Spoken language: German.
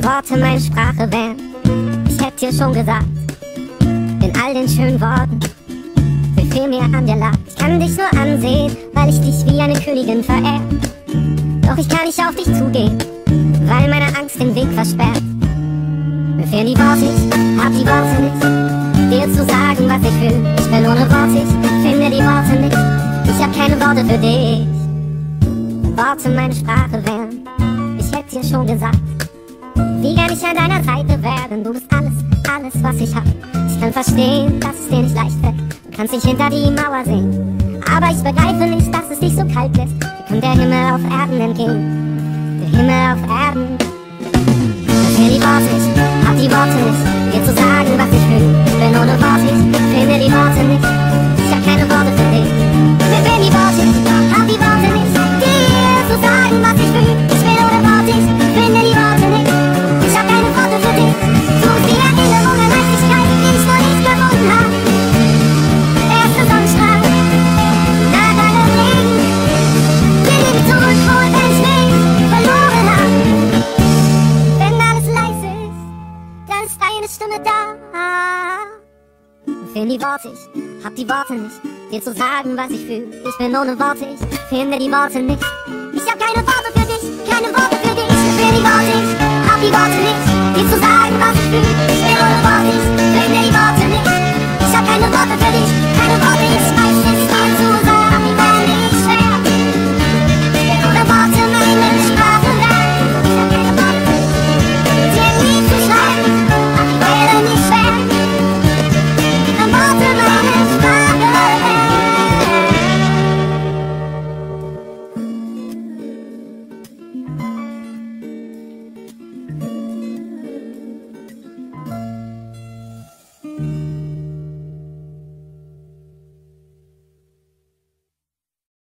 Worte meine Sprache wären, ich hätte dir schon gesagt, in all den schönen Worten, wie viel mir an dir lag. Ich kann dich nur ansehen, weil ich dich wie eine Königin verehr. Doch ich kann nicht auf dich zugehen, weil meine Angst den Weg versperrt. Mir fehlen die Worte, ich hab die Worte nicht, dir zu sagen, was ich fühl. Ich bin ohne Worte, ich finde die Worte nicht, ich hab keine Worte für dich. Wenn Worte meine Sprache wären, ich hätte dir schon gesagt, wie gern ich an deiner Seite wäre, denn du bist alles, alles, was ich hab. Ich kann verstehen, dass es dir nicht leicht fällt, du kannst nicht hinter die Mauer sehen, aber ich begreife nicht, dass es dich so kalt lässt. Wie kommt der Himmel auf Erden entgegen, der Himmel auf Erden? Mir fehlen die Worte, ich hab die Worte nicht, dir zu sagen, was ich fühl. Ich bin ohne Worte, ich finde die Worte nicht, ich hab keine Worte für dich. Mir fehlen die Worte, ich hab die Worte nicht, dir zu sagen, was ich fühl. Ich bin ohne Worte, ich finde die Worte nicht, ich hab keine Worte für dich. Du bist die Erinnerung an Leichtigkeit, die ich noch nicht gefunden hab. Der erste Sonnenstrahl nach allem Regen, geh nicht zurück, wo ich mich verloren hab. Wenn alles leise ist, dann ist deine Stimme da. Mir fehlen die Worte, ich hab die Worte nicht, dir zu sagen, was ich fühl. Ich bin ohne Worte, ich finde die Worte nicht, ich hab keine Worte für dich, keine Worte für dich. Mir fehlen die Worte, ich hab die Worte nicht, dir zu sagen, was ich fühl. Ich bin ohne Worte, ich